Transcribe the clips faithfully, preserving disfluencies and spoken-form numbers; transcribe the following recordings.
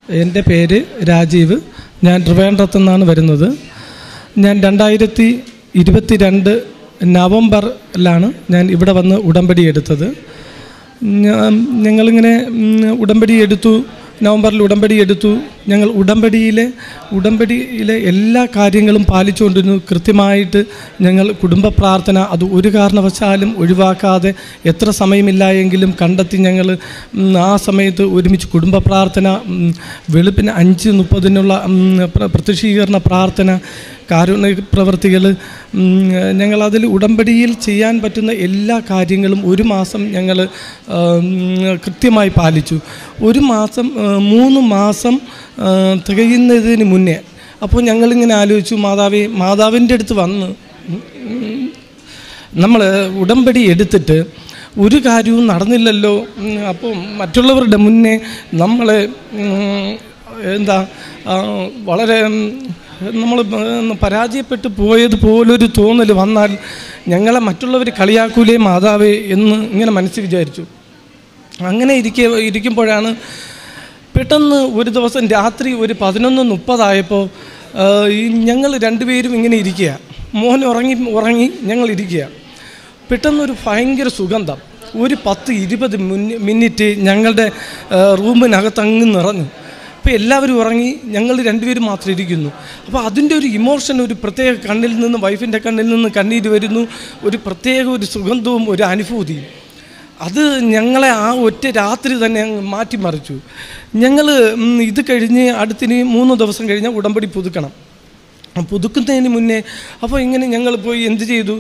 എൻ്റെ പേര് രാജീവ്. ഞാൻ ട്രിവാൻഡ്രത്തു നിന്നാണ് വരുന്നത്. ഞാൻ രണ്ടായിരത്തി ഇരുപത്തി രണ്ട് നവംബറിലാണ് ഞാൻ ഇവിടെ വന്ന് ഉടമ്പടി എടുത്തത്. ഞങ്ങളിങ്ങനെ ഉടമ്പടി എടുത്തു, നവംബറിൽ ഉടമ്പടി എടുത്തു. ഞങ്ങൾ ഉടമ്പടിയിലെ ഉടമ്പടിയിലെ എല്ലാ കാര്യങ്ങളും പാലിച്ചുകൊണ്ടിരുന്നു. കൃത്യമായിട്ട് ഞങ്ങൾ കുടുംബ പ്രാർത്ഥന അത് ഒരു കാരണവശാലും ഒഴിവാക്കാതെ എത്ര സമയമില്ല എങ്കിലും കണ്ടെത്തി ഞങ്ങൾ ആ സമയത്ത് ഒരുമിച്ച് കുടുംബ പ്രാർത്ഥന, വെളുപ്പിന് അഞ്ച് മുപ്പതിനുള്ള പ്രത്യക്ഷീകരണ പ്രാർത്ഥന, കാരുണ്യ പ്രവർത്തികൾ, ഞങ്ങളതിൽ ഉടമ്പടിയിൽ ചെയ്യാൻ പറ്റുന്ന എല്ലാ കാര്യങ്ങളും ഒരു മാസം ഞങ്ങൾ കൃത്യമായി പാലിച്ചു. ഒരു മാസം മൂന്ന് മാസം തികയുന്നതിന് മുന്നേ അപ്പോൾ ഞങ്ങളിങ്ങനെ ആലോചിച്ചു, മാതാവേ മാതാവിൻ്റെ അടുത്ത് വന്ന് നമ്മൾ ഉടമ്പടി എടുത്തിട്ട് ഒരു കാര്യവും നടന്നില്ലല്ലോ, അപ്പോൾ മറ്റുള്ളവരുടെ മുന്നേ നമ്മൾ എന്താ വളരെ നമ്മൾ പരാജയപ്പെട്ടു പോയതുപോലൊരു തോന്നൽ വന്നാൽ ഞങ്ങളെ മറ്റുള്ളവർ കളിയാക്കൂലേ മാതാവേ എന്ന് ഇങ്ങനെ മനസ്സിൽ വിചാരിച്ചു. അങ്ങനെ ഇരിക്കെ ഇരിക്കുമ്പോഴാണ് പെട്ടെന്ന് ഒരു ദിവസം രാത്രി ഒരു പതിനൊന്ന് മുപ്പതായപ്പോൾ ഞങ്ങൾ രണ്ടുപേരും ഇങ്ങനെ ഇരിക്കുക, മോൻ ഉറങ്ങി ഉറങ്ങി ഞങ്ങൾ ഇരിക്കുക. പെട്ടെന്നൊരു ഭയങ്കര സുഗന്ധം ഒരു പത്ത് ഇരുപത് മിനിറ്റ് ഞങ്ങളുടെ റൂമിനകത്തങ്ങ് നിറഞ്ഞു. അപ്പോൾ എല്ലാവരും ഉറങ്ങി, ഞങ്ങൾ രണ്ടുപേരും മാത്രം ഇരിക്കുന്നു. അപ്പോൾ അതിൻ്റെ ഒരു ഇമോഷൻ, ഒരു പ്രത്യേക കണ്ണിൽ നിന്ന്, വൈഫിൻ്റെ കണ്ണിൽ നിന്ന് കണ്ണീര് വരുന്നു, ഒരു പ്രത്യേക ഒരു സുഗന്ധവും ഒരു അനുഭൂതിയും. അത് ഞങ്ങളെ ആ ഒറ്റ രാത്രി തന്നെ മാറ്റിമറിച്ചു. ഞങ്ങൾ ഇത് കഴിഞ്ഞ് അടുത്തിന് മൂന്ന് ദിവസം കഴിഞ്ഞാൽ ഉടമ്പടി പുതുക്കണം. പുതുക്കുന്നതിന് മുന്നേ അപ്പോൾ ഇങ്ങനെ ഞങ്ങൾ പോയി എന്ത് ചെയ്തു,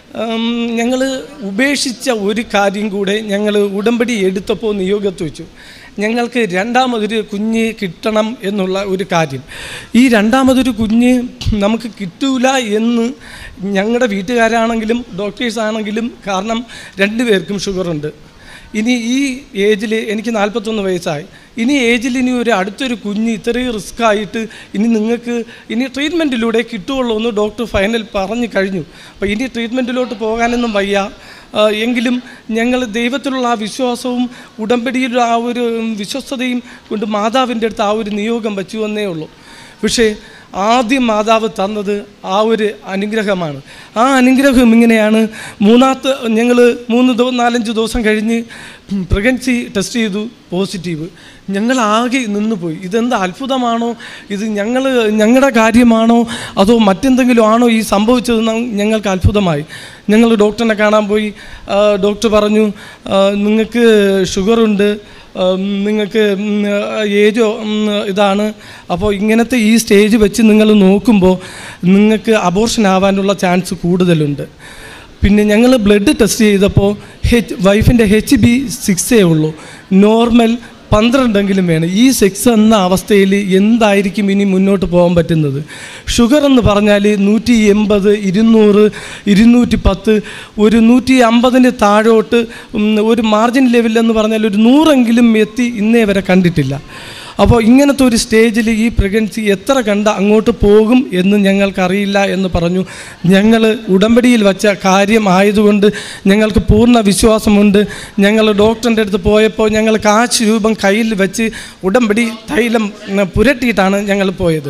ഞങ്ങൾ ഉപേക്ഷിച്ച ഒരു കാര്യം കൂടെ ഞങ്ങൾ ഉടമ്പടി എടുത്തപ്പോൾ നിയോഗത്ത് വെച്ചു. ഞങ്ങൾക്ക് രണ്ടാമതൊരു കുഞ്ഞ് കിട്ടണം എന്നുള്ള ഒരു കാര്യം. ഈ രണ്ടാമതൊരു കുഞ്ഞ് നമുക്ക് കിട്ടൂല എന്ന് ഞങ്ങളുടെ വീട്ടുകാരാണെങ്കിലും ഡോക്ടേഴ്സാണെങ്കിലും, കാരണം രണ്ടുപേർക്കും ഷുഗറുണ്ട്. ഇനി ഈ ഏജിൽ എനിക്ക് നാൽപ്പത്തൊന്ന് വയസ്സായി, ഇനി ഏജിൽ ഇനി ഒരു അടുത്തൊരു കുഞ്ഞ് ഇത്രയും റിസ്ക് ആയിട്ട് ഇനി നിങ്ങൾക്ക് ഇനി ട്രീറ്റ്മെൻറ്റിലൂടെ കിട്ടുകയുള്ളൂ എന്ന് ഡോക്ടർ ഫൈനൽ പറഞ്ഞു കഴിഞ്ഞു. അപ്പോൾ ഇനി ട്രീറ്റ്മെൻറ്റിലോട്ട് പോകാനൊന്നും വയ്യ. എങ്കിലും ഞങ്ങൾ ദൈവത്തിലുള്ള ആ വിശ്വാസവും ഉടമ്പടിയിലുള്ള ആ ഒരു വിശ്വസ്തതയും കൊണ്ട് മാതാവിൻ്റെ അടുത്ത് ആ ഒരു നിയോഗം വച്ചു എന്നേ ഉള്ളൂ. പക്ഷേ ആദ്യം മാതാവ് തന്നത് ആ ഒരു അനുഗ്രഹമാണ്. ആ അനുഗ്രഹം ഇങ്ങനെയാണ്. മൂന്നാമത്തെ ഞങ്ങൾ മൂന്ന് ദിവസം നാലഞ്ച് ദിവസം കഴിഞ്ഞ് പ്രഗ്നൻസി ടെസ്റ്റ് ചെയ്തു, പോസിറ്റീവ്. ഞങ്ങളാകെ നിന്നുപോയി. ഇതെന്താ അത്ഭുതമാണോ, ഇത് ഞങ്ങൾ ഞങ്ങളുടെ കാര്യമാണോ അതോ മറ്റെന്തെങ്കിലും ആണോ ഈ സംഭവിച്ചതെന്ന് ഞങ്ങൾക്ക് അത്ഭുതമായി. ഞങ്ങൾ ഡോക്ടറിനെ കാണാൻ പോയി. ഡോക്ടർ പറഞ്ഞു, നിങ്ങൾക്ക് ഷുഗറുണ്ട്, നിങ്ങൾക്ക് ഏജോ ഇതാണ്, അപ്പോൾ ഇങ്ങനത്തെ ഈ സ്റ്റേജ് വെച്ച് നിങ്ങൾ നോക്കുമ്പോൾ നിങ്ങൾക്ക് അബോർഷൻ ആവാനുള്ള ചാൻസ് കൂടുതലുണ്ട്. പിന്നെ ഞങ്ങൾ ബ്ലഡ് ടെസ്റ്റ് ചെയ്തപ്പോൾ ഹെച്ച് വൈഫിൻ്റെ എച്ച് ബി സിക്സേ ഉള്ളൂ, നോർമൽ പന്ത്രണ്ടെങ്കിലും വേണം. ഈ സെക്സ് എന്ന അവസ്ഥയിൽ എന്തായിരിക്കും ഇനി മുന്നോട്ട് പോകാൻ പറ്റുന്നത്? ഷുഗർ എന്ന് പറഞ്ഞാൽ നൂറ്റി എൺപത് ഇരുന്നൂറ് ഇരുന്നൂറ്റി പത്ത് ഒരു നൂറ്റി അമ്പതിന് താഴോട്ട് ഒരു മാർജിൻ ലെവലെന്ന് പറഞ്ഞാൽ ഒരു നൂറെങ്കിലും എത്തി ഇന്നേ വരെ കണ്ടിട്ടില്ല. അപ്പോൾ ഇങ്ങനത്തെ ഒരു സ്റ്റേജിൽ ഈ പ്രഗ്നൻസി എത്ര കണ്ട അങ്ങോട്ട് പോകും എന്ന് ഞങ്ങൾക്കറിയില്ല എന്ന് പറഞ്ഞു. ഞങ്ങൾ ഉടമ്പടിയിൽ വച്ച കാര്യം ആയതുകൊണ്ട് ഞങ്ങൾക്ക് പൂർണ്ണ വിശ്വാസമുണ്ട്. ഞങ്ങൾ ഡോക്ടറിൻ്റെ അടുത്ത് പോയപ്പോൾ ഞങ്ങൾ കാശ് രൂപം കയ്യിൽ വെച്ച് ഉടമ്പടി തൈലം പുരട്ടിയിട്ടാണ് ഞങ്ങൾ പോയത്.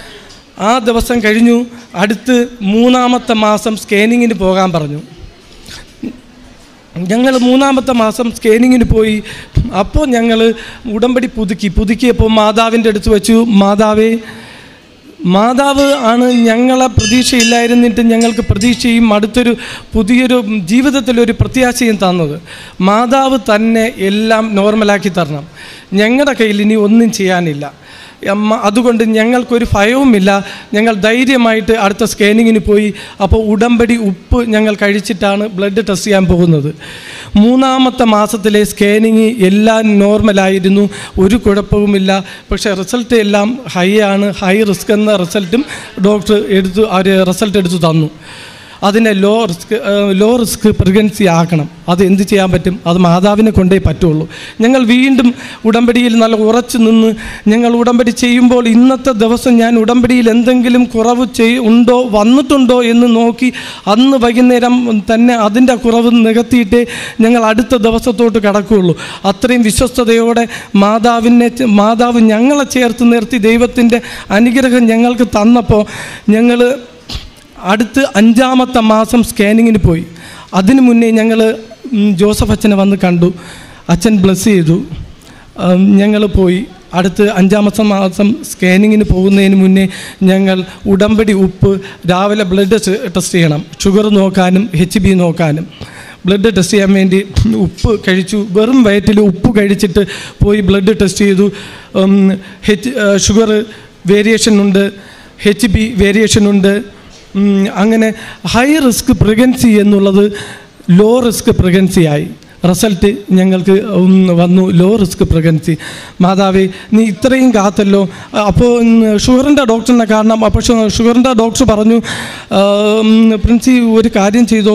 ആ ദിവസം കഴിഞ്ഞു. അടുത്ത് മൂന്നാമത്തെ മാസം സ്കാനിങ്ങിന് പോകാൻ പറഞ്ഞു. ഞങ്ങൾ മൂന്നാമത്തെ മാസം സ്കാനിങ്ങിന് പോയി. അപ്പോൾ ഞങ്ങൾ ഉടമ്പടി പുതുക്കി പുതുക്കിയപ്പോൾ മാതാവിൻ്റെ അടുത്ത് വെച്ചു, മാതാവേ മാതാവ് ആണ് ഞങ്ങളെ പ്രതീക്ഷയില്ലായിരുന്നിട്ട് ഞങ്ങൾക്ക് പ്രതീക്ഷയും അടുത്തൊരു പുതിയൊരു ജീവിതത്തിലൊരു പ്രത്യാശയും തന്നത്. മാതാവ് തന്നെ എല്ലാം നോർമലാക്കി തരണം. ഞങ്ങളുടെ കയ്യിൽ ഇനി ഒന്നും ചെയ്യാനില്ല. അമ്മ അതുകൊണ്ട് ഞങ്ങൾക്കൊരു ഭയവുമില്ല. ഞങ്ങൾ ധൈര്യമായിട്ട് അടുത്ത സ്കാനിങ്ങിന് പോയി. അപ്പോൾ ഉടമ്പടി ഉപ്പ് ഞങ്ങൾ കഴിച്ചിട്ടാണ് ബ്ലഡ് ടെസ്റ്റ് ചെയ്യാൻ പോകുന്നത്. മൂന്നാമത്തെ മാസത്തിലെ സ്കാനിങ് എല്ലാം നോർമലായിരുന്നു, ഒരു കുഴപ്പവുമില്ല. പക്ഷേ റിസൾട്ട് എല്ലാം ഹൈ ആണ്, ഹൈ റിസ്ക് എന്ന റിസൾട്ടും ഡോക്ടർ എടുത്തു അവർ റിസൾട്ട് എടുത്തു തന്നു. അതിനെ low risk low risk pregnancy ആക്കണം. അത് എന്ത് ചെയ്യാൻ പറ്റും? അത് മാതാവിനെ കൊണ്ടേ പറ്റുള്ളൂ. ഞങ്ങൾ വീണ്ടും ഉടമ്പടിയിൽ നല്ല ഉറച്ചു നിന്ന് ഞങ്ങൾ ഉടമ്പടി ചെയ്യുമ്പോൾ ഇന്നത്തെ ദിവസം ഞാൻ ഉടമ്പടിയിൽ എന്തെങ്കിലും കുറവ് ചെയ് ഉണ്ടോ വന്നിട്ടുണ്ടോ എന്ന് നോക്കി അന്ന് വൈകുന്നേരം തന്നെ അതിൻ്റെ കുറവ് നികത്തിയിട്ടേ ഞങ്ങൾ അടുത്ത ദിവസത്തോട്ട് കടക്കുകയുള്ളൂ. അത്രയും വിശ്വസ്തയോടെ മാതാവിനെ മാതാവ് ഞങ്ങളെ ചേർത്ത് നിർത്തി ദൈവത്തിൻ്റെ അനുഗ്രഹം ഞങ്ങൾക്ക് തന്നപ്പോൾ ഞങ്ങൾ അടുത്ത് അഞ്ചാമത്തെ മാസം സ്കാനിങ്ങിന് പോയി. അതിനു മുന്നേ ഞങ്ങൾ ജോസഫ് അച്ഛനെ വന്ന് കണ്ടു. അച്ഛൻ ബ്ലെസ് ചെയ്തു. ഞങ്ങൾ പോയി. അടുത്ത് അഞ്ചാമത്തെ മാസം സ്കാനിങ്ങിന് പോകുന്നതിന് മുന്നേ ഞങ്ങൾ ഉടമ്പടി ഉപ്പ് രാവിലെ ബ്ലഡ് ടെസ്റ്റ് ചെയ്യണം, ഷുഗർ നോക്കാനും എച്ച് ബി നോക്കാനും. ബ്ലഡ് ടെസ്റ്റ് ചെയ്യാൻ വേണ്ടി ഉപ്പ് കഴിച്ചു. വെറും വയറ്റിൽ ഉപ്പ് കഴിച്ചിട്ട് പോയി ബ്ലഡ് ടെസ്റ്റ് ചെയ്തു. എച്ച് ഷുഗർ വേരിയേഷൻ ഉണ്ട്, എച്ച് ബി വേരിയേഷൻ ഉണ്ട്. അങ്ങനെ ഹൈ റിസ്ക് പ്രഗ്നൻസി എന്നുള്ളത് ലോ റിസ്ക് പ്രഗ്നൻസി ആയി. റിസൾട്ട് ഞങ്ങൾക്ക് വന്നു ലോ റിസ്ക് പ്രഗ്നൻസി. മാതാവേ, നീ ഇത്രയും കാത്തല്ലോ. അപ്പോൾ ഷുഗറിൻ്റെ ഡോക്ടറിനെ കാരണം. അപ്പോൾ ഷുഗറിൻ്റെ ഡോക്ടർ പറഞ്ഞു, പ്രിൻസി ഒരു കാര്യം ചെയ്തോ,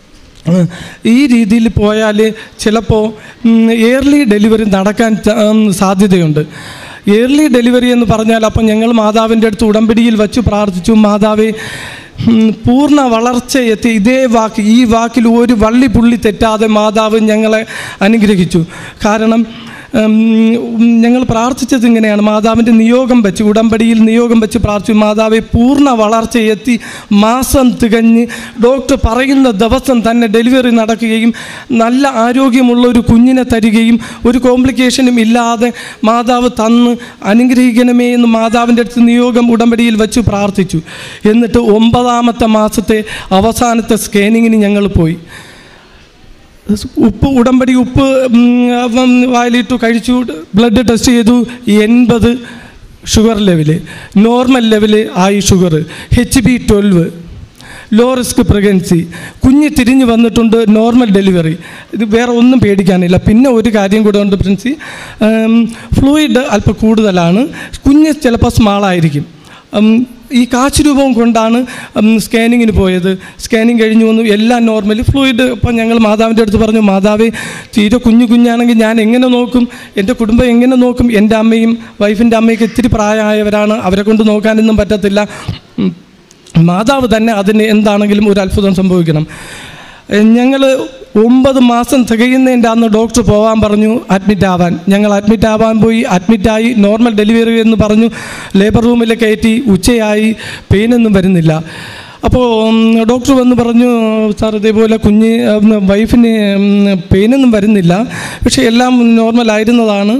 ഈ രീതിയിൽ പോയാൽ ചിലപ്പോൾ എയർലി ഡെലിവറി നടക്കാൻ സാധ്യതയുണ്ട്. എയർലി ഡെലിവറി എന്ന് പറഞ്ഞാൽ അപ്പം ഞങ്ങൾ മാതാവിൻ്റെ അടുത്ത് ഉടമ്പടിയിൽ വച്ച് പ്രാർത്ഥിച്ചു, മാതാവേ പൂർണ്ണ വളർച്ചയെത്തി ഇതേ വാക്ക് ഈ വാക്കിൽ ഒരു വള്ളി പുള്ളി തെറ്റാതെ മാതാവ് ഞങ്ങളെ അനുഗ്രഹിച്ചു. കാരണം ഞങ്ങൾ പ്രാർത്ഥിച്ചത് ഇങ്ങനെയാണ്, മാതാവിൻ്റെ നിയോഗം വെച്ച് ഉടമ്പടിയിൽ നിയോഗം വെച്ച് പ്രാർത്ഥിച്ചു, മാതാവെ പൂർണ്ണ വളർച്ചയെത്തി മാസം തികഞ്ഞ് ഡോക്ടർ പറയുന്ന ദിവസം തന്നെ ഡെലിവറി നടക്കുകയും നല്ല ആരോഗ്യമുള്ള ഒരു കുഞ്ഞിനെ തരികയും ഒരു കോംപ്ലിക്കേഷനും ഇല്ലാതെ മാതാവ് തന്ന് അനുഗ്രഹിക്കണമേ എന്ന് മാതാവിൻ്റെ അടുത്ത് നിയോഗം ഉടമ്പടിയിൽ വെച്ച് പ്രാർത്ഥിച്ചു. എന്നിട്ട് ഒമ്പതാമത്തെ മാസത്തെ അവസാനത്തെ സ്കാനിങ്ങിന് ഞങ്ങൾ പോയി. ഉപ്പ് ഉടമ്പടി ഉപ്പ് വായിലിട്ടു, കഴിച്ചു, ബ്ലഡ് ടെസ്റ്റ് ചെയ്തു. എൺപത് ഷുഗർ ലെവല്, നോർമൽ ലെവല് ആയി sugar, H B twelve, low risk pregnancy, കുഞ്ഞ് തിരിഞ്ഞു വന്നിട്ടുണ്ട്, നോർമൽ ഡെലിവറി. ഇത് വേറെ ഒന്നും പേടിക്കാനില്ല. പിന്നെ ഒരു കാര്യം കൂടെ ഉണ്ട് പ്രിൻസി, ഫ്ലൂയിഡ് അല്പം കൂടുതലാണ്, കുഞ്ഞ് ചിലപ്പോൾ സ്മാളായിരിക്കും. ഈ കാശ് രൂപം കൊണ്ടാണ് സ്കാനിങ്ങിന് പോയത്. സ്കാനിങ് കഴിഞ്ഞു വന്നു, എല്ലാം നോർമലി. ഫ്ലൂയിഡ് ഇപ്പം ഞങ്ങൾ മാതാവിൻ്റെ അടുത്ത് പറഞ്ഞു, മാതാവേ തീരെ കുഞ്ഞു കുഞ്ഞാണെങ്കിൽ ഞാൻ എങ്ങനെ നോക്കും, എൻ്റെ കുടുംബം എങ്ങനെ നോക്കും, എൻ്റെ അമ്മയും വൈഫിൻ്റെ അമ്മയൊക്കെ ഇത്തിരി പ്രായമായവരാണ്, അവരെ കൊണ്ട് നോക്കാനൊന്നും പറ്റത്തില്ല. മാതാവ് തന്നെ അതിന് എന്താണെങ്കിലും ഒരു അത്ഭുതം സംഭവിക്കണം. ഞങ്ങൾ ഒമ്പത് മാസം തികയുന്നതിൻ്റെ അന്ന് ഡോക്ടർ പോകാൻ പറഞ്ഞു, അഡ്മിറ്റ് ആവാൻ. ഞങ്ങൾ അഡ്മിറ്റ് ആവാൻ പോയി. അഡ്മിറ്റായി, നോർമൽ ഡെലിവറി എന്ന് പറഞ്ഞു. ലേബർ റൂമിൽ കയറ്റി. ഉച്ചയായി, പെയിനൊന്നും വരുന്നില്ല. അപ്പോൾ ഡോക്ടർ വന്ന് പറഞ്ഞു, സാർ ഇതേപോലെ കുഞ്ഞ് വൈഫിന് പെയിനൊന്നും വരുന്നില്ല, പക്ഷേ എല്ലാം നോർമലായിരുന്നതാണ്,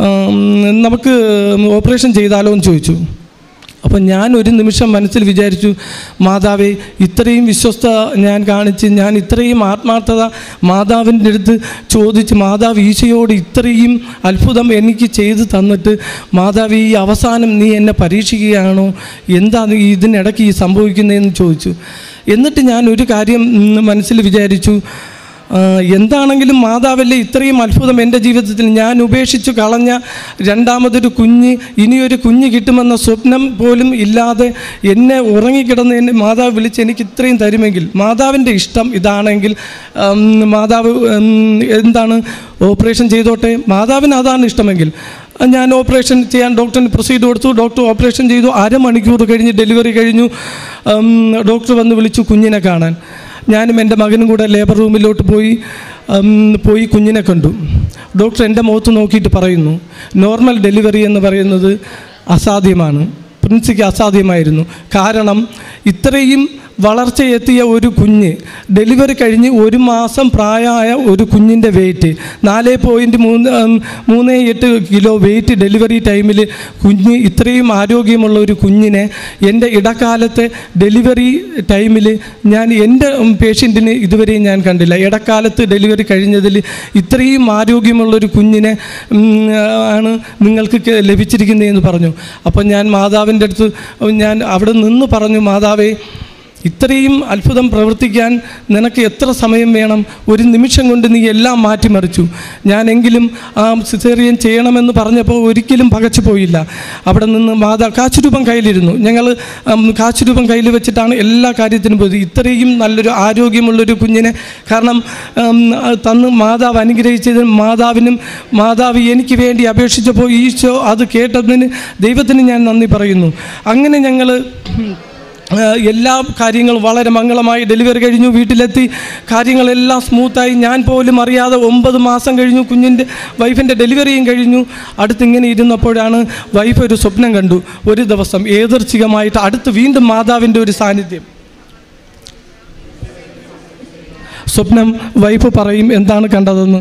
നമുക്ക് ഓപ്പറേഷൻ ചെയ്താലോ എന്ന് ചോദിച്ചു. അപ്പം ഞാൻ ഒരു നിമിഷം മനസ്സിൽ വിചാരിച്ചു, മാതാവേ ഇത്രയും വിശ്വസ്ത ഞാൻ കാണിച്ച്, ഞാൻ ഇത്രയും ആത്മാർത്ഥത മാതാവിൻ്റെ അടുത്ത് ചോദിച്ച്, മാതാവ് ഈശോയോട് ഇത്രയും അത്ഭുതം എനിക്ക് ചെയ്തു തന്നിട്ട് മാതാവ് ഈ അവസാനം നീ എന്നെ പരീക്ഷിക്കുകയാണോ, എന്താണ് ഇതിനിടയ്ക്ക് ഈ സംഭവിക്കുന്നതെന്ന് ചോദിച്ചു. എന്നിട്ട് ഞാൻ ഒരു കാര്യം മനസ്സിൽ വിചാരിച്ചു, എന്താണെങ്കിലും മാതാവല്ലേ ഇത്രയും അത്ഭുതം എൻ്റെ ജീവിതത്തിൽ. ഞാൻ ഉപേക്ഷിച്ചു കളഞ്ഞ രണ്ടാമതൊരു കുഞ്ഞ്, ഇനിയൊരു കുഞ്ഞ് കിട്ടുമെന്ന സ്വപ്നം പോലും ഇല്ലാതെ എന്നെ ഉറങ്ങിക്കിടന്ന് എന്നെ മാതാവ് വിളിച്ച് എനിക്ക് ഇത്രയും തരുമെങ്കിൽ, മാതാവിൻ്റെ ഇഷ്ടം ഇതാണെങ്കിൽ മാതാവ് എന്താണ് ഓപ്പറേഷൻ ചെയ്തോട്ടെ, മാതാവിന് അതാണ് ഇഷ്ടമെങ്കിൽ. ഞാൻ ഓപ്പറേഷൻ ചെയ്യാൻ ഡോക്ടറിന് പ്രൊസീഡ് കൊടുത്തു. ഡോക്ടർ ഓപ്പറേഷൻ ചെയ്തു. അരമണിക്കൂർ കഴിഞ്ഞ് ഡെലിവറി കഴിഞ്ഞു. ഡോക്ടർ വന്ന് വിളിച്ചു കുഞ്ഞിനെ കാണാൻ. ഞാനും എൻ്റെ മകനും കൂടെ ലേബർ റൂമിലോട്ട് പോയി പോയി കുഞ്ഞിനെ കണ്ടു. ഡോക്ടർ എൻ്റെ മുഖത്ത് നോക്കിയിട്ട് പറയുന്നു, നോർമൽ ഡെലിവറി എന്ന് പറയുന്നത് അസാധ്യമാണ്. പ്രിൻസിക്ക് അസാധ്യമായിരുന്നു. കാരണം ഇത്രയും വളർച്ചയെത്തിയ ഒരു കുഞ്ഞ്, ഡെലിവറി കഴിഞ്ഞ് ഒരു മാസം പ്രായമായ ഒരു കുഞ്ഞിൻ്റെ വെയിറ്റ് നാല് പോയിൻറ്റ് മൂന്ന് മൂന്ന് എട്ട് കിലോ വെയിറ്റ് ഡെലിവറി ടൈമിൽ കുഞ്ഞ്, ഇത്രയും ആരോഗ്യമുള്ള ഒരു കുഞ്ഞിനെ എൻ്റെ ഇടക്കാലത്തെ ഡെലിവറി ടൈമിൽ ഞാൻ എൻ്റെ പേഷ്യൻറ്റിന് ഇതുവരെയും ഞാൻ കണ്ടില്ല. ഇടക്കാലത്ത് ഡെലിവറി കഴിഞ്ഞതിൽ ഇത്രയും ആരോഗ്യമുള്ളൊരു കുഞ്ഞിനെ ആണ് നിങ്ങൾക്ക് ലഭിച്ചിരിക്കുന്നതെന്ന് പറഞ്ഞു. അപ്പം ഞാൻ മാതാവിൻ്റെ അടുത്ത് ഞാൻ അവിടെ നിന്ന് പറഞ്ഞു, മാതാവേ ഇത്രയും അത്ഭുതം പ്രവർത്തിക്കാൻ നിനക്ക് എത്ര സമയം വേണം? ഒരു നിമിഷം കൊണ്ട് നീ എല്ലാം മാറ്റിമറിച്ചു. ഞാനെങ്കിലും ആ സിസേറിയൻ ചെയ്യണമെന്ന് പറഞ്ഞപ്പോൾ ഒരിക്കലും പകച്ചു പോയില്ല. അവിടെ നിന്ന് മാതാ കാശുരൂപം കയ്യിലിരുന്നു. ഞങ്ങൾ കാശുരൂപം കയ്യിൽ വെച്ചിട്ടാണ് എല്ലാ കാര്യത്തിനും പോയത്. ഇത്രയും നല്ലൊരു ആരോഗ്യമുള്ളൊരു കുഞ്ഞിനെ കാരണം തന്ന് മാതാവ് അനുഗ്രഹിച്ചതിന് മാതാവിനും മാതാവ് എനിക്ക് വേണ്ടി അപേക്ഷിച്ചപ്പോൾ ഈശോ അത് കേട്ടതിന് ദൈവത്തിന് ഞാൻ നന്ദി പറയുന്നു. അങ്ങനെ ഞങ്ങൾ എല്ലാ കാര്യങ്ങളും വളരെ മംഗളമായി ഡെലിവറി കഴിഞ്ഞു, വീട്ടിലെത്തി, കാര്യങ്ങളെല്ലാം സ്മൂത്തായി. ഞാൻ പോലും അറിയാതെ ഒമ്പത് മാസം കഴിഞ്ഞു, കുഞ്ഞിൻ്റെ വൈഫിൻ്റെ ഡെലിവറിയും കഴിഞ്ഞു. അടുത്തിങ്ങനെ ഇരുന്നപ്പോഴാണ് വൈഫ് ഒരു സ്വപ്നം കണ്ടു. ഒരു ദിവസം ഏദർച്ഛികമായിട്ട് അടുത്ത് വീണ്ടും മാതാവിൻ്റെ ഒരു സാന്നിധ്യം. സ്വപ്നം വൈഫ് പറയും എന്താണ് കണ്ടതെന്ന്.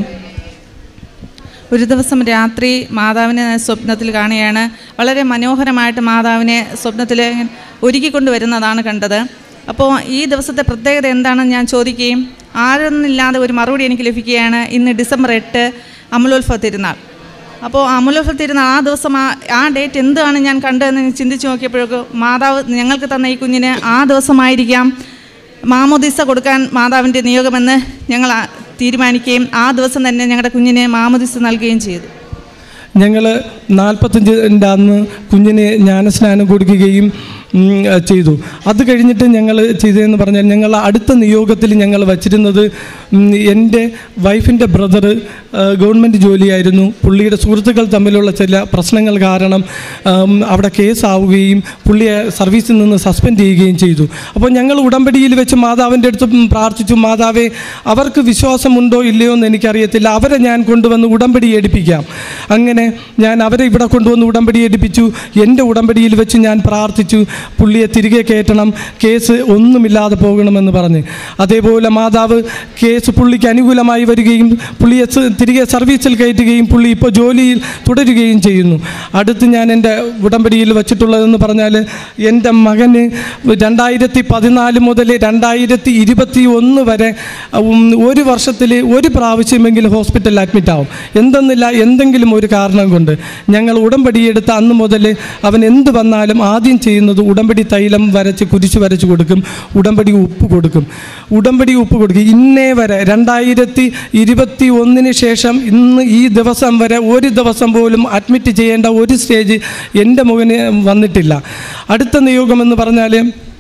ഒരു ദിവസം രാത്രി മാതാവിനെ സ്വപ്നത്തിൽ കാണുകയാണ്. വളരെ മനോഹരമായിട്ട് മാതാവിനെ സ്വപ്നത്തിൽ ഒരുക്കിക്കൊണ്ട് വരുന്നതാണ് കണ്ടത്. അപ്പോൾ ഈ ദിവസത്തെ പ്രത്യേകത എന്താണെന്ന് ഞാൻ ചോദിക്കുകയും ആരൊന്നില്ലാതെ ഒരു മറുപടി എനിക്ക് ലഭിക്കുകയാണ്. ഇന്ന് ഡിസംബർ എട്ട് അമലോത്സവ തിരുനാൾ. അപ്പോൾ അമലോത്സവ തിരുനാൾ ആ ദിവസം ആ ആ ഡേറ്റ് എന്താണ് ഞാൻ കണ്ടതെന്ന് ചിന്തിച്ച് നോക്കിയപ്പോഴേക്കും മാതാവ് ഞങ്ങൾക്ക് തന്ന ഈ കുഞ്ഞിന് ആ ദിവസമായിരിക്കാം മാമോദീസ കൊടുക്കാൻ മാതാവിൻ്റെ നിയോഗമെന്ന് ഞങ്ങൾ തീരുമാനിക്കുകയും ആ ദിവസം തന്നെ ഞങ്ങളുടെ കുഞ്ഞിനെ മാമോദീസ നൽകുകയും ചെയ്തു. ഞങ്ങൾ നാൽപ്പത്തഞ്ചിൻ്റെ അന്ന് കുഞ്ഞിനെ ജ്ഞാനസ്നാനം കൊടുക്കുകയും ചെയ്തു. അത് കഴിഞ്ഞിട്ട് ഞങ്ങൾ ചെയ്തതെന്ന് പറഞ്ഞാൽ ഞങ്ങൾ അടുത്ത നിയോഗത്തിൽ ഞങ്ങൾ വച്ചിരുന്നത് എൻ്റെ വൈഫിൻ്റെ ബ്രദർ ഗവൺമെൻറ് ജോലിയായിരുന്നു. പുള്ളിയുടെ സുഹൃത്തുക്കൾ തമ്മിലുള്ള ചില പ്രശ്നങ്ങൾ കാരണം അവിടെ കേസാവുകയും പുള്ളിയെ സർവീസിൽ നിന്ന് സസ്പെൻഡ് ചെയ്യുകയും ചെയ്തു. അപ്പോൾ ഞങ്ങൾ ഉടമ്പടിയിൽ വെച്ച് മാതാവിൻ്റെ അടുത്ത് പ്രാർത്ഥിച്ചു, മാതാവേ അവർക്ക് വിശ്വാസമുണ്ടോ ഇല്ലയോ എന്ന് എനിക്കറിയത്തില്ല, അവരെ ഞാൻ കൊണ്ടുവന്ന് ഉടമ്പടി എടുപ്പിക്കാം. അങ്ങനെ ഞാൻ അവരെ ഇവിടെ കൊണ്ടുവന്ന് ഉടമ്പടി എടുപ്പിച്ചു. എൻ്റെ ഉടമ്പടിയിൽ വെച്ച് ഞാൻ പ്രാർത്ഥിച്ചു, പുള്ളിയെ തിരികെ കയറ്റണം, കേസ് ഒന്നുമില്ലാതെ പോകണമെന്ന് പറഞ്ഞ്. അതേപോലെ മാതാവ് കേസ് പുള്ളിക്ക് അനുകൂലമായി വരികയും പുള്ളിയെ തിരികെ സർവീസിൽ കയറ്റുകയും പുള്ളി ഇപ്പോൾ ജോലിയിൽ തുടരുകയും ചെയ്യുന്നു. അടുത്ത് ഞാൻ എൻ്റെ ഉടമ്പടിയിൽ വച്ചിട്ടുള്ളതെന്ന് പറഞ്ഞാൽ എൻ്റെ മകന് രണ്ടായിരത്തി പതിനാല് മുതൽ രണ്ടായിരത്തി ഇരുപത്തി ഒന്ന് വരെ ഒരു വർഷത്തിൽ ഒരു പ്രാവശ്യമെങ്കിലും ഹോസ്പിറ്റലിൽ അഡ്മിറ്റ് ആവും. എന്തെന്നില്ല എന്തെങ്കിലും ഒരു കാരണം കൊണ്ട്. ഞങ്ങൾ ഉടമ്പടി എടുത്ത അന്ന് മുതൽ അവൻ എന്ത് വന്നാലും ആദ്യം ചെയ്യുന്നത് ഉടമ്പടി തൈലം വരച്ച് കുരിശ് വരച്ച് കൊടുക്കും, ഉടമ്പടി ഉപ്പ് കൊടുക്കും, ഉടമ്പടി ഉപ്പ് കൊടുക്കും. ഇന്നേ വരെ രണ്ടായിരത്തി ഇരുപത്തി ഒന്നിന് ശേഷം ഇന്ന് ഈ ദിവസം വരെ ഒരു ദിവസം പോലും അഡ്മിറ്റ് ചെയ്യേണ്ട ഒരു സ്റ്റേജ് എൻ്റെ മകന് വന്നിട്ടില്ല. അടുത്ത നിയോഗമെന്ന് പറഞ്ഞാൽ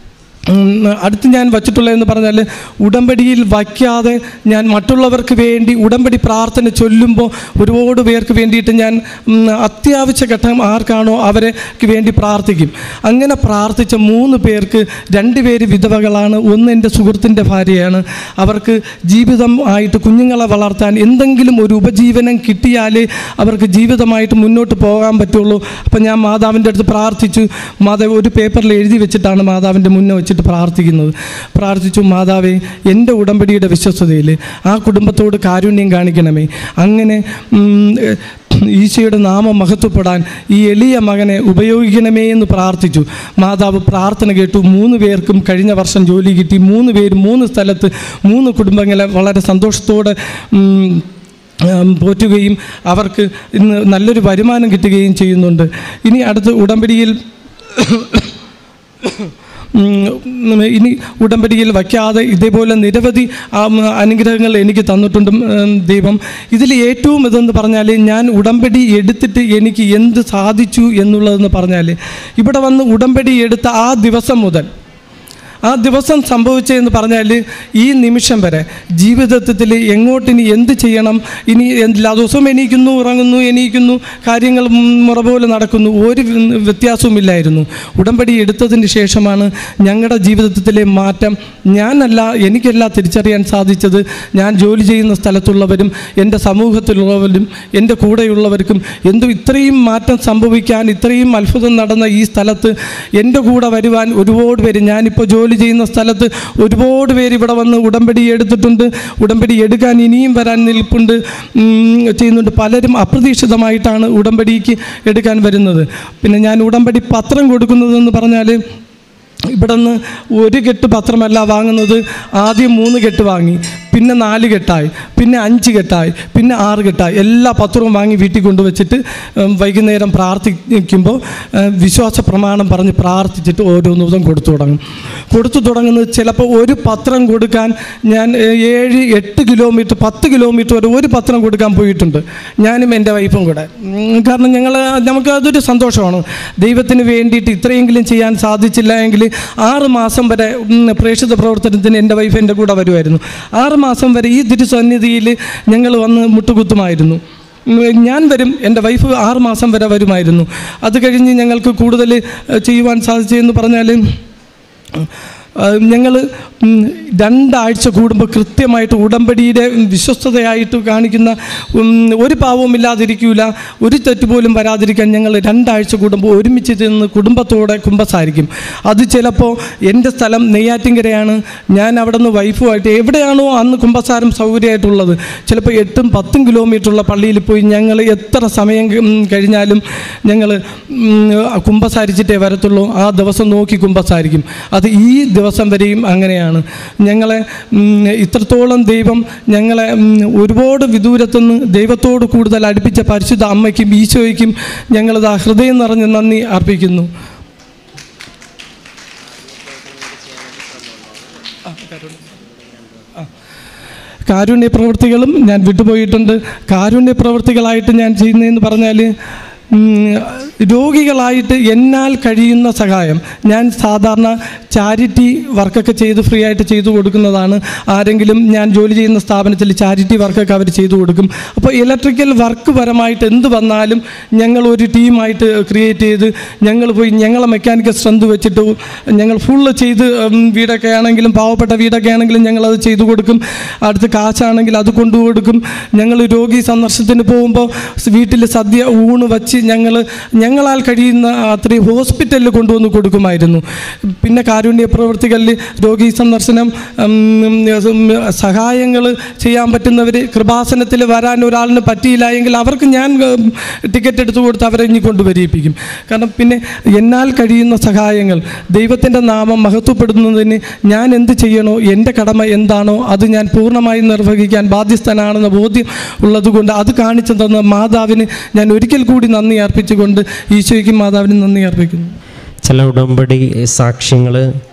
അടുത്ത് ഞാൻ വച്ചിട്ടുള്ളതെന്ന് പറഞ്ഞാൽ ഉടമ്പടിയിൽ വയ്ക്കാതെ ഞാൻ മറ്റുള്ളവർക്ക് വേണ്ടി ഉടമ്പടി പ്രാർത്ഥന ചൊല്ലുമ്പോൾ ഒരുപാട് പേർക്ക് വേണ്ടിയിട്ട് ഞാൻ അത്യാവശ്യ ഘട്ടം ആർക്കാണോ അവർക്ക് വേണ്ടി പ്രാർത്ഥിക്കും. അങ്ങനെ പ്രാർത്ഥിച്ച മൂന്ന് പേർക്ക് രണ്ട് പേര് വിധവകളാണ്. ഒന്ന് എൻ്റെ സുഹൃത്തിൻ്റെ ഭാര്യയാണ്. അവർക്ക് ജീവിതം ആയിട്ട് കുഞ്ഞുങ്ങളെ വളർത്താൻ എന്തെങ്കിലും ഒരു ഉപജീവനം കിട്ടിയാലേ അവർക്ക് ജീവിതമായിട്ട് മുന്നോട്ട് പോകാൻ പറ്റുള്ളൂ. അപ്പം ഞാൻ മാതാവിൻ്റെ അടുത്ത് പ്രാർത്ഥിച്ചു. മാതാവ് ഒരു പേപ്പറിൽ എഴുതി വെച്ചിട്ടാണ് മാതാവിൻ്റെ മുന്നേ വെച്ചിട്ട് പ്രാർത്ഥിക്കുന്നത്. പ്രാർത്ഥിച്ചു, മാതാവേ എൻ്റെ ഉടമ്പടിയുടെ വിശ്വസ്തതയിൽ ആ കുടുംബത്തോട് കാരുണ്യം കാണിക്കണമേ. അങ്ങനെ ഈശോയുടെ നാമം മഹത്വപ്പെടാൻ ഈ എളിയ മകനെ ഉപയോഗിക്കണമേ എന്ന് പ്രാർത്ഥിച്ചു. മാതാവ് പ്രാർത്ഥന കേട്ടു. മൂന്ന് പേർക്കും കഴിഞ്ഞ വർഷം ജോലി കിട്ടി. മൂന്ന് പേരും മൂന്ന് സ്ഥലത്ത് മൂന്ന് കുടുംബങ്ങളെ വളരെ സന്തോഷത്തോടെ പോറ്റുകയും അവർക്ക് ഇന്ന് നല്ലൊരു വരുമാനം കിട്ടുകയും ചെയ്യുന്നുണ്ട്. ഇനി അടുത്ത ഉടമ്പടിയിൽ ഇനി ഉടമ്പടിയിൽ വയ്ക്കാതെ ഇതേപോലെ നിരവധി അനുഗ്രഹങ്ങൾ എനിക്ക് തന്നിട്ടുണ്ട് ദൈവം. ഇതിൽ ഏറ്റവും ഇതെന്ന് പറഞ്ഞാൽ ഞാൻ ഉടമ്പടി എടുത്തിട്ട് എനിക്ക് എന്ത് സാധിച്ചു എന്നുള്ളതെന്ന് പറഞ്ഞാൽ ഇവിടെ വന്ന് ഉടമ്പടി എടുത്ത ആ ദിവസം മുതൽ ആ ദിവസം സംഭവിച്ചതെന്ന് പറഞ്ഞാൽ ഈ നിമിഷം വരെ ജീവിതത്തിൽ എങ്ങോട്ടിനി എന്ത് ചെയ്യണം, ഇനി എല്ലാ ദിവസവും എണീക്കുന്നു, ഉറങ്ങുന്നു, എണീക്കുന്നു, കാര്യങ്ങൾ മുറ പോലെ നടക്കുന്നു, ഒരു വ്യത്യാസവുമില്ലായിരുന്നു. ഉടമ്പടി എടുത്തതിന് ശേഷമാണ് ഞങ്ങളുടെ ജീവിതത്തിലെ മാറ്റം ഞാനല്ല എനിക്കല്ല തിരിച്ചറിയാൻ സാധിച്ചത്. ഞാൻ ജോലി ചെയ്യുന്ന സ്ഥലത്തുള്ളവരും എൻ്റെ സമൂഹത്തിലുള്ളവരും എൻ്റെ കൂടെയുള്ളവർക്കും എന്തോ ഇത്രയും മാറ്റം സംഭവിക്കാൻ, ഇത്രയും അത്ഭുതം നടന്ന ഈ സ്ഥലത്ത് എൻ്റെ കൂടെ വരുവാൻ ഒരുപാട് പേര്, ഞാനിപ്പോൾ ജോലി ചെയ്യുന്ന സ്ഥലത്ത് ഒരുപാട് പേര് ഇവിടെ വന്ന് ഉടമ്പടി എടുത്തിട്ടുണ്ട്. ഉടമ്പടി എടുക്കാൻ ഇനിയും വരാൻ നിൽപ്പുണ്ട് ചെയ്യുന്നുണ്ട്. പലരും അപ്രതീക്ഷിതമായിട്ടാണ് ഉടമ്പടിക്ക് എടുക്കാൻ വരുന്നത്. പിന്നെ ഞാൻ ഉടമ്പടി പത്രം കൊടുക്കുന്നതെന്ന് പറഞ്ഞാൽ ഇവിടെ നിന്ന് ഒരു കെട്ട് പത്രമല്ല വാങ്ങുന്നത്, ആദ്യം മൂന്ന് കെട്ട് വാങ്ങി, പിന്നെ നാല് കെട്ടായി, പിന്നെ അഞ്ച് കെട്ടായി, പിന്നെ ആറ് കെട്ടായി. എല്ലാ പത്രവും വാങ്ങി വീട്ടിൽ കൊണ്ടുവച്ചിട്ട് വൈകുന്നേരം പ്രാർത്ഥിക്കുമ്പോൾ വിശ്വാസ പ്രമാണം പറഞ്ഞ് പ്രാർത്ഥിച്ചിട്ട് ഓരോന്നും കൊടുത്തു തുടങ്ങും. കൊടുത്തു തുടങ്ങുന്നത് ചിലപ്പോൾ ഒരു പത്രം കൊടുക്കാൻ ഞാൻ ഏഴ് എട്ട് കിലോമീറ്റർ പത്ത് കിലോമീറ്റർ വരെ ഒരു പത്രം കൊടുക്കാൻ പോയിട്ടുണ്ട്, ഞാനും എൻ്റെ വൈഫും കൂടെ. കാരണം ഞങ്ങൾ നമുക്ക് അതൊരു സന്തോഷമാണ്. ദൈവത്തിന് വേണ്ടിയിട്ട് ഇത്രയെങ്കിലും ചെയ്യാൻ സാധിച്ചില്ല എങ്കിൽ ആറ് മാസം വരെ പ്രേക്ഷിത പ്രവർത്തനത്തിന് എൻ്റെ വൈഫ് എൻ്റെ കൂടെ വരുമായിരുന്നു. ആറ് മാസം വരെ ഈ തിരുസന്നിധിയിൽ ഞങ്ങൾ വന്ന് മുട്ടുകുത്തുമായിരുന്നു. ഞാൻ വരും, എൻ്റെ വൈഫ് ആറ് മാസം വരെ വരുമായിരുന്നു. അത് കഴിഞ്ഞ് ഞങ്ങൾക്ക് കൂടുതൽ ചെയ്യുവാൻ സാധിച്ചതെന്ന് പറഞ്ഞാൽ ഞങ്ങൾ രണ്ടാഴ്ച കൂടുമ്പോൾ കൃത്യമായിട്ട് ഉടമ്പടിയുടെ വിശ്വസ്തതയായിട്ട് കാണിക്കുന്ന ഒരു പാവവും ഇല്ലാതിരിക്കില്ല, ഒരു തെറ്റ് പോലും വരാതിരിക്കാൻ ഞങ്ങൾ രണ്ടാഴ്ച കൂടുമ്പോൾ ഒരുമിച്ച് നിന്ന് കുടുംബത്തോടെ കുമ്പസാരിക്കും. അത് ചിലപ്പോൾ എൻ്റെ സ്ഥലം നെയ്യാറ്റിൻകരയാണ്, ഞാൻ അവിടെ നിന്ന് വൈഫുമായിട്ട് എവിടെയാണോ അന്ന് കുമ്പസാരം സൗകര്യമായിട്ടുള്ളത് ചിലപ്പോൾ എട്ടും പത്തും കിലോമീറ്ററുള്ള പള്ളിയിൽ പോയി ഞങ്ങൾ എത്ര സമയം കഴിഞ്ഞാലും ഞങ്ങൾ കുമ്പസാരിച്ചിട്ടേ വരത്തുള്ളൂ. ആ ദിവസം നോക്കി കുമ്പസാരിക്കും. അത് ഈ ദിവസം വരെയും അങ്ങനെയാണ്. ഞങ്ങളെ ഇത്രത്തോളം ദൈവം ഞങ്ങളെ ഒരുപാട് വിദൂരത്തുനിന്ന് ദൈവത്തോട് കൂടുതൽ അടുപ്പിച്ച പരിശുദ്ധ അമ്മയ്ക്കും ഈശോയ്ക്കും ഞങ്ങളത് ഹൃദയം നിറഞ്ഞ് നന്ദി അർപ്പിക്കുന്നു. കാരുണ്യ പ്രവൃത്തികളും ഞാൻ വിട്ടുപോയിട്ടുണ്ട്. കാരുണ്യ പ്രവൃത്തികളായിട്ട് ഞാൻ ചെയ്യുന്നതെന്ന് പറഞ്ഞാൽ രോഗികളായിട്ട് എന്നാൽ കഴിയുന്ന സഹായം. ഞാൻ സാധാരണ ചാരിറ്റി വർക്കൊക്കെ ചെയ്ത് ഫ്രീ ആയിട്ട് ചെയ്തു കൊടുക്കുന്നതാണ്. ആരെങ്കിലും ഞാൻ ജോലി ചെയ്യുന്ന സ്ഥാപനത്തിൽ ചാരിറ്റി വർക്കൊക്കെ അവർ ചെയ്തു കൊടുക്കും. അപ്പോൾ ഇലക്ട്രിക്കൽ വർക്ക് പരമായിട്ട് എന്ത് വന്നാലും ഞങ്ങൾ ഒരു ടീമായിട്ട് ക്രിയേറ്റ് ചെയ്ത് ഞങ്ങൾ പോയി ഞങ്ങളെ മെക്കാനിക്കൽ സ്ട്രെങ്ത് വെച്ചിട്ട് ഞങ്ങൾ ഫുള്ള് ചെയ്ത് വീടൊക്കെ ആണെങ്കിലും പാവപ്പെട്ട വീടൊക്കെ ആണെങ്കിലും ഞങ്ങളത് ചെയ്തു കൊടുക്കും. അടുത്ത് കാശാണെങ്കിൽ അത് കൊണ്ടുകൊടുക്കും. ഞങ്ങൾ രോഗി സന്ദർശനത്തിന് പോകുമ്പോൾ വീട്ടിൽ സദ്യ ഊണ് വച്ച് ഞങ്ങൾ ഞങ്ങളാൽ കഴിയുന്ന അത്രയും ഹോസ്പിറ്റലിൽ കൊണ്ടുവന്ന് കൊടുക്കുമായിരുന്നു. പിന്നെ കാരുണ്യ പ്രവൃത്തികളിൽ രോഗി സന്ദർശനം, സഹായങ്ങൾ ചെയ്യാൻ പറ്റുന്നവർ കൃപാസനത്തിൽ വരാൻ ഒരാളിന് പറ്റിയില്ല എങ്കിൽ അവർക്ക് ഞാൻ ടിക്കറ്റ് എടുത്തു കൊടുത്ത് അവരെ ഇനി കൊണ്ടുവരിപ്പിക്കും. കാരണം പിന്നെ എന്നാൽ കഴിയുന്ന സഹായങ്ങൾ ദൈവത്തിൻ്റെ നാമം മഹത്വപ്പെടുന്നതിന് ഞാൻ എന്ത് ചെയ്യണോ, എൻ്റെ കടമ എന്താണോ അത് ഞാൻ പൂർണ്ണമായി നിർവഹിക്കാൻ ബാധ്യസ്ഥനാണെന്ന ബോധ്യം ഉള്ളതുകൊണ്ട് അത് കാണിച്ചു തന്ന മാതാവിന് ഞാൻ ഒരിക്കൽ കൂടി നന്ദി അർപ്പിച്ചുകൊണ്ട് ഈശോയ്ക്കും മാതാവിനും നന്ദി അർപ്പിക്കുന്നു. ചില ഉടമ്പടി സാക്ഷ്യങ്ങൾ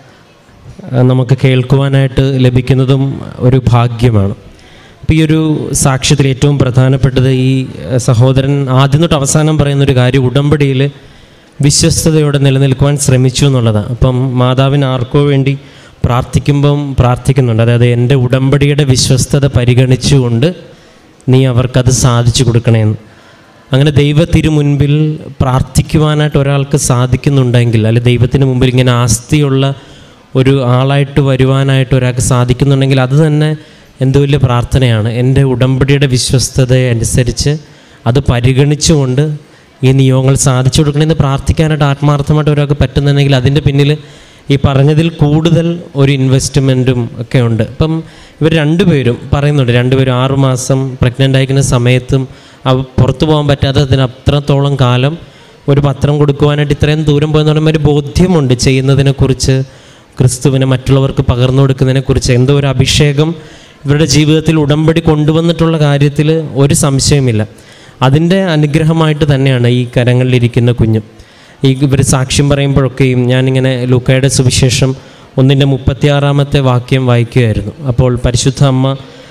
നമുക്ക് കേൾക്കുവാനായിട്ട് ലഭിക്കുന്നതും ഒരു ഭാഗ്യമാണ്. അപ്പോൾ ഈ ഒരു സാക്ഷ്യത്തിൽ ഏറ്റവും പ്രധാനപ്പെട്ടത് ഈ സഹോദരൻ ആദ്യം തൊട്ട് അവസാനം പറയുന്നൊരു കാര്യം ഉടമ്പടിയിൽ വിശ്വസ്തയോടെ നിലനിൽക്കുവാൻ ശ്രമിച്ചു എന്നുള്ളതാണ്. അപ്പം മാതാവിന് ആർക്കോ വേണ്ടി പ്രാർത്ഥിക്കുമ്പം പ്രാർത്ഥിക്കുന്നുണ്ട്, അതായത് എൻ്റെ ഉടമ്പടിയുടെ വിശ്വസ്തത പരിഗണിച്ചുകൊണ്ട് നീ അവർക്കത് സാധിച്ചു കൊടുക്കണമെന്ന്. അങ്ങനെ ദൈവത്തിരു മുൻപിൽ പ്രാർത്ഥിക്കുവാനായിട്ട് ഒരാൾക്ക് സാധിക്കുന്നുണ്ടെങ്കിൽ, അല്ലെ ദൈവത്തിന് മുമ്പിൽ ഇങ്ങനെ ആസ്തിയുള്ള ഒരു ആളായിട്ട് വരുവാനായിട്ട് ഒരാൾക്ക് സാധിക്കുന്നുണ്ടെങ്കിൽ അത് തന്നെ എന്ത് വലിയ പ്രാർത്ഥനയാണ്. എൻ്റെ ഉടമ്പടിയുടെ വിശ്വസ്തതയെ അനുസരിച്ച് അത് പരിഗണിച്ചുകൊണ്ട് ഈ നിയോഗങ്ങൾ സാധിച്ചു കൊടുക്കണമെന്ന് പ്രാർത്ഥിക്കാനായിട്ട് ആത്മാർത്ഥമായിട്ട് ഒരാൾക്ക് പറ്റുന്നുണ്ടെങ്കിൽ അതിൻ്റെ പിന്നിൽ ഈ പറഞ്ഞതിൽ കൂടുതൽ ഒരു ഇൻവെസ്റ്റ്മെൻറ്റും ഒക്കെ ഉണ്ട്. ഇപ്പം ഇവർ രണ്ടുപേരും പറയുന്നുണ്ട്, രണ്ടുപേരും ആറുമാസം പ്രഗ്നൻ്റ് ആയിരിക്കുന്ന സമയത്തും അവ പുറത്തു പോകാൻ പറ്റാതെ അതിന് അത്രത്തോളം കാലം ഒരു പത്രം കൊടുക്കുവാനായിട്ട് ഇത്രയും ദൂരം പോയെന്ന് പറയുമ്പോൾ ഒരു ബോധ്യമുണ്ട് ചെയ്യുന്നതിനെക്കുറിച്ച്, ക്രിസ്തുവിനെ മറ്റുള്ളവർക്ക് പകർന്നു കൊടുക്കുന്നതിനെക്കുറിച്ച്. എന്തോ ഒരു അഭിഷേകം ഇവരുടെ ജീവിതത്തിൽ ഉടമ്പടി കൊണ്ടുവന്നിട്ടുള്ള കാര്യത്തിൽ ഒരു സംശയമില്ല. അതിൻ്റെ അനുഗ്രഹമായിട്ട് തന്നെയാണ് ഈ കരങ്ങളിലിരിക്കുന്ന കുഞ്ഞ്. ഈ ഇവർ സാക്ഷ്യം പറയുമ്പോഴൊക്കെയും ഞാനിങ്ങനെ ലൂക്കായുടെ സുവിശേഷം ഒന്നിൻ്റെ മുപ്പത്തിയാറാമത്തെ വാക്യം വായിക്കുകയായിരുന്നു. അപ്പോൾ പരിശുദ്ധ അമ്മ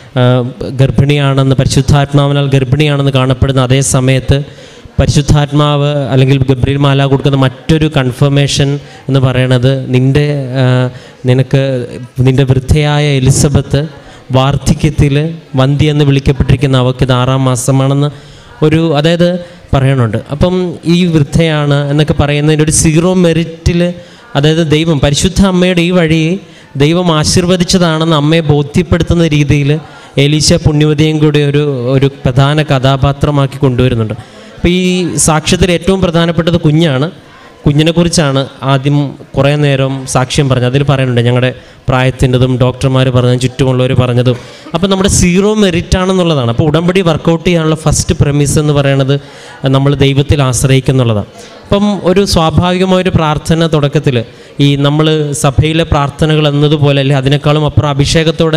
ഗർഭിണിയാണെന്ന്, പരിശുദ്ധാത്മാവിനാൽ ഗർഭിണിയാണെന്ന് കാണപ്പെടുന്ന അതേ സമയത്ത് പരിശുദ്ധാത്മാവ് അല്ലെങ്കിൽ ഗബ്രിയേൽ മാലാഖ കൊടുക്കുന്ന മറ്റൊരു കൺഫർമേഷൻ എന്ന് പറയണത് നിൻ്റെ നിനക്ക് നിൻ്റെ വൃദ്ധയായ എലിസബത്ത് വാർദ്ധക്യത്തിൽ വന്ധ്യ എന്ന് വിളിക്കപ്പെട്ടിരിക്കുന്ന അവൾക്ക് ഇത് ആറാം മാസമാണെന്ന് ഒരു അതായത് പറയണുണ്ട്. അപ്പം ഈ വൃദ്ധയാണ് എന്നൊക്കെ പറയുന്നതിൻ്റെ ഒരു സീറോ മെറിറ്റിൽ, അതായത് ദൈവം പരിശുദ്ധ അമ്മയുടെ ഈ വഴിയെ ദൈവം ആശീർവദിച്ചതാണെന്ന് അമ്മയെ ബോധ്യപ്പെടുത്തുന്ന രീതിയിൽ എലീശ പുണ്യവതിയും കൂടി ഒരു ഒരു പ്രധാന കഥാപാത്രമാക്കി കൊണ്ടുവരുന്നുണ്ട്. അപ്പോൾ ഈ സാക്ഷ്യത്തിൽ ഏറ്റവും പ്രധാനപ്പെട്ടത് കുഞ്ഞാണ്. കുഞ്ഞിനെക്കുറിച്ചാണ് ആദ്യം കുറേ നേരം സാക്ഷ്യം പറഞ്ഞത്. അതിൽ പറയുന്നുണ്ട് ഞങ്ങളുടെ പ്രായത്തിൻ്റെതും ഡോക്ടർമാർ പറഞ്ഞതും ചുറ്റുമുള്ളവർ പറഞ്ഞതും. അപ്പോൾ നമ്മുടെ സീറോ മെറിറ്റ് ആണെന്നുള്ളതാണ്. അപ്പോൾ ഉടമ്പടി വർക്കൗട്ട് ചെയ്യാനുള്ള ഫസ്റ്റ് പ്രെമിസ് എന്ന് പറയുന്നത് നമ്മൾ ദൈവത്തിൽ ആശ്രയിക്കുന്നുള്ളതാണ്. അപ്പം ഒരു സ്വാഭാവികമായൊരു പ്രാർത്ഥന തുടക്കത്തിൽ ഈ നമ്മൾ സഭയിലെ പ്രാർത്ഥനകൾ എന്നതുപോലെ അല്ലെ അതിനേക്കാളും അപ്പുറം അഭിഷേകത്തോടെ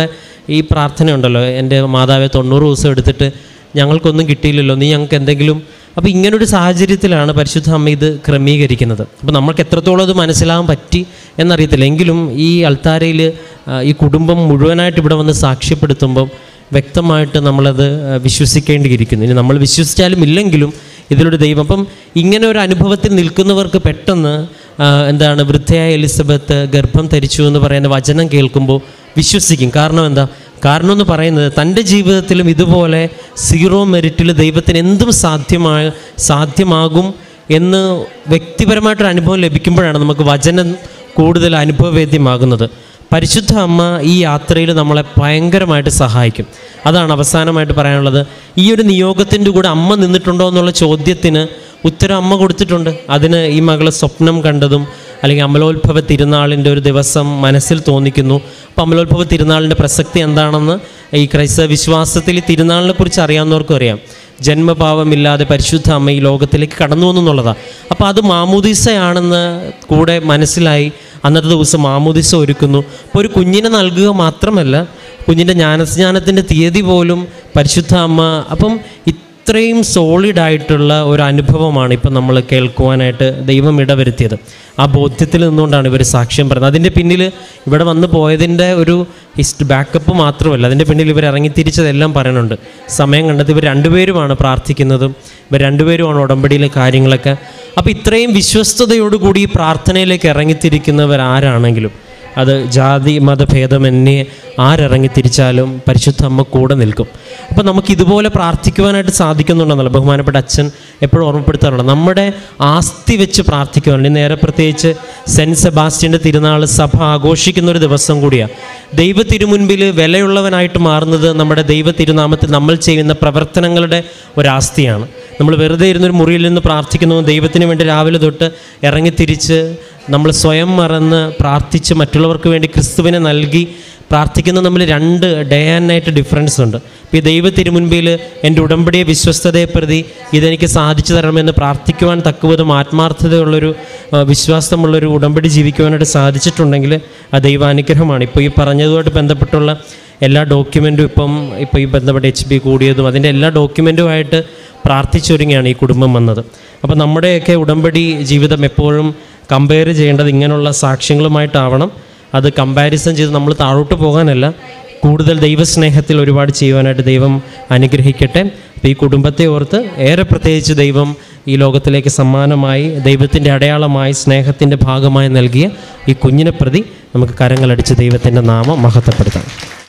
ഈ പ്രാർത്ഥന ഉണ്ടല്ലോ, എൻ്റെ മാതാവെ തൊണ്ണൂറ് ദിവസം എടുത്തിട്ട് ഞങ്ങൾക്കൊന്നും കിട്ടിയില്ലല്ലോ, നീ ഞങ്ങൾക്ക് എന്തെങ്കിലും. അപ്പോൾ ഇങ്ങനൊരു സാഹചര്യത്തിലാണ് പരിശുദ്ധ അമ്മ ഇത് ക്രമീകരിക്കുന്നത്. അപ്പോൾ നമ്മൾക്ക് എത്രത്തോളം അത് മനസ്സിലാകാൻ പറ്റി എന്നറിയത്തില്ല. എങ്കിലും ഈ അൾത്താരയിൽ ഈ കുടുംബം മുഴുവനായിട്ട് ഇവിടെ വന്ന് സാക്ഷ്യപ്പെടുത്തുമ്പം വ്യക്തമായിട്ട് നമ്മളത് വിശ്വസിക്കേണ്ടിയിരിക്കുന്നു. ഇനി നമ്മൾ വിശ്വസിച്ചാലും ഇല്ലെങ്കിലും ഇതിലൊരു ദൈവം. അപ്പം ഇങ്ങനെ ഒരു അനുഭവത്തിൽ നിൽക്കുന്നവർക്ക് പെട്ടെന്ന് എന്താണ് വൃദ്ധയായ എലിസബത്ത് ഗർഭം ധരിച്ചു എന്ന് പറയുന്ന വചനം കേൾക്കുമ്പോൾ വിശ്വസിക്കും. കാരണം എന്താ? കാരണം എന്ന് പറയുന്നത് തൻ്റെ ജീവിതത്തിലും ഇതുപോലെ സീറോ മെറിറ്റിൽ ദൈവത്തിന് എന്തും സാധ്യമായ സാധ്യമാകും എന്ന് വ്യക്തിപരമായിട്ടൊരു അനുഭവം ലഭിക്കുമ്പോഴാണ് നമുക്ക് വചനം കൂടുതൽ അനുഭവവേദ്യമാകുന്നത്. പരിശുദ്ധ അമ്മ ഈ യാത്രയിൽ നമ്മളെ ഭയങ്കരമായിട്ട് സഹായിക്കും. അതാണ് അവസാനമായിട്ട് പറയാനുള്ളത്. ഈ ഒരു നിയോഗത്തിൻ്റെ കൂടെ അമ്മ നിന്നിട്ടുണ്ടോ എന്നുള്ള ചോദ്യത്തിന് ഉത്തരം അമ്മ കൊടുത്തിട്ടുണ്ട്. അതിന് ഈ മകളെ സ്വപ്നം കണ്ടതും അല്ലെങ്കിൽ അമലോത്ഭവ തിരുനാളിൻ്റെ ഒരു ദിവസം മനസ്സിൽ തോന്നിക്കുന്നു. അപ്പോൾ അമലോത്ഭവ തിരുനാളിൻ്റെ പ്രസക്തി എന്താണെന്ന് ഈ ക്രൈസ്തവ വിശ്വാസത്തിൽ ഈ തിരുനാളിനെ കുറിച്ച് അറിയാവുന്നവർക്കും അറിയാം. ജന്മഭാവമില്ലാതെ പരിശുദ്ധ അമ്മ ഈ ലോകത്തിലേക്ക് കടന്നു വന്നു എന്നുള്ളതാണ്. അപ്പോൾ അത് മാമോദീസയാണെന്ന് കൂടെ മനസ്സിലായി അന്നത്തെ ദിവസം മാമോദീസ ഒരുക്കുന്നു. അപ്പോൾ ഒരു കുഞ്ഞിനെ നൽകുക മാത്രമല്ല, കുഞ്ഞിൻ്റെ ജ്ഞാനസ്നാനത്തിൻ്റെ തീയതി പോലും പരിശുദ്ധ അമ്മ. അപ്പം ഇത്രയും സോളിഡായിട്ടുള്ള ഒരു അനുഭവമാണ് ഇപ്പം നമ്മൾ കേൾക്കുവാനായിട്ട് ദൈവം ഇടവരുത്തിയത്. ആ ബോധ്യത്തിൽ നിന്നുകൊണ്ടാണ് ഇവർ സാക്ഷ്യം പറയുന്നത്. അതിൻ്റെ പിന്നിൽ ഇവിടെ വന്ന് പോയതിൻ്റെ ഒരു ഹിസ്റ്റ് ബാക്കപ്പ് മാത്രമല്ല, അതിൻ്റെ പിന്നിൽ ഇവർ ഇറങ്ങിത്തിരിച്ചതെല്ലാം പറയുന്നുണ്ട്. സമയം കണ്ടത് ഇവർ രണ്ടുപേരുമാണ് പ്രാർത്ഥിക്കുന്നതും, ഇവർ രണ്ടുപേരുമാണ് ഉടമ്പടിയിലെ കാര്യങ്ങളൊക്കെ. അപ്പോൾ ഇത്രയും വിശ്വസ്തയോടുകൂടി ഈ പ്രാർത്ഥനയിലേക്ക് ഇറങ്ങിത്തിരിക്കുന്നവർ ആരാണെങ്കിലും, അത് ജാതി മതഭേദമന്യേ ആരിറങ്ങിത്തിരിച്ചാലും പരിശുദ്ധ അമ്മ കൂടെ നിൽക്കും. അപ്പോൾ നമുക്ക് ഇതുപോലെ പ്രാർത്ഥിക്കുവാനായിട്ട് സാധിക്കുന്നുണ്ടെന്നല്ല ബഹുമാനപ്പെട്ട അച്ഛൻ എപ്പോഴും ഓർമ്മപ്പെടുത്താറുള്ളത്. നമ്മുടെ ആസ്തി വെച്ച് പ്രാർത്ഥിക്കുവാനുണ്ട്. നേരെ പ്രത്യേകിച്ച് സെൻറ്റ് സെബാസ്റ്റ്യൻ്റെ തിരുനാൾ സഭ ആഘോഷിക്കുന്നൊരു ദിവസം കൂടിയാണ്. ദൈവ തിരുമുൻപിൽ വിലയുള്ളവനായിട്ട് മാറുന്നത് നമ്മുടെ ദൈവ തിരുനാമത്തിൽ നമ്മൾ ചെയ്യുന്ന പ്രവർത്തനങ്ങളുടെ ഒരാസ്തിയാണ്. നമ്മൾ വെറുതെ ഇരുന്നൊരു മുറിയിൽ നിന്ന് പ്രാർത്ഥിക്കുന്നു, ദൈവത്തിന് വേണ്ടി രാവിലെ തൊട്ട് ഇറങ്ങിത്തിരിച്ച് നമ്മൾ സ്വയം മറന്ന് പ്രാർത്ഥിച്ച് മറ്റുള്ളവർക്ക് വേണ്ടി ക്രിസ്തുവിനെ നൽകി പ്രാർത്ഥിക്കുന്ന നമ്മൾ രണ്ട് ഡേ ആൻഡ് നൈറ്റ് ഡിഫറൻസ് ഉണ്ട്. ഇപ്പോൾ ഈ ദൈവ തിരുമുൻപിൽ എൻ്റെ ഉടമ്പടിയെ വിശ്വസ്തതയെ പ്രതി ഇതെനിക്ക് സാധിച്ചു തരണമെന്ന് പ്രാർത്ഥിക്കുവാൻ തക്കവതും ആത്മാർത്ഥതയുള്ളൊരു വിശ്വാസമുള്ളൊരു ഉടമ്പടി ജീവിക്കുവാനായിട്ട് സാധിച്ചിട്ടുണ്ടെങ്കിൽ ആ ദൈവാനുഗ്രഹമാണ്. ഇപ്പോൾ ഈ പറഞ്ഞതുമായിട്ട് ബന്ധപ്പെട്ടുള്ള എല്ലാ ഡോക്യുമെൻറ്റും ഇപ്പം ഇപ്പോൾ ഈ ബന്ധപ്പെട്ട എച്ച് ബി കൂടിയതും അതിൻ്റെ എല്ലാ ഡോക്യുമെൻറ്റുമായിട്ട് പ്രാർത്ഥിച്ചൊരുങ്ങിയാണ് ഈ കുടുംബം വന്നത്. അപ്പോൾ നമ്മുടെയൊക്കെ ഉടമ്പടി ജീവിതം എപ്പോഴും കമ്പയർ ചെയ്യേണ്ടത് ഇങ്ങനെയുള്ള സാക്ഷ്യങ്ങളുമായിട്ടാവണം. അത് കമ്പാരിസൺ ചെയ്ത് നമ്മൾ താഴോട്ട് പോകാനല്ല, കൂടുതൽ ദൈവസ്നേഹത്തിൽ ഒരുപാട് ചെയ്യുവാനായിട്ട് ദൈവം അനുഗ്രഹിക്കട്ടെ. അപ്പോൾ ഈ കുടുംബത്തെ ഓർത്ത് ഏറെ പ്രത്യേകിച്ച് ദൈവം ഈ ലോകത്തിലേക്ക് സമ്മാനമായി ദൈവത്തിൻ്റെ അടയാളമായി സ്നേഹത്തിൻ്റെ ഭാഗമായി നൽകിയ ഈ കുഞ്ഞിനെ പ്രതി നമുക്ക് കരങ്ങളടിച്ച് ദൈവത്തിൻ്റെ നാമം മഹത്വപ്പെടുത്താം.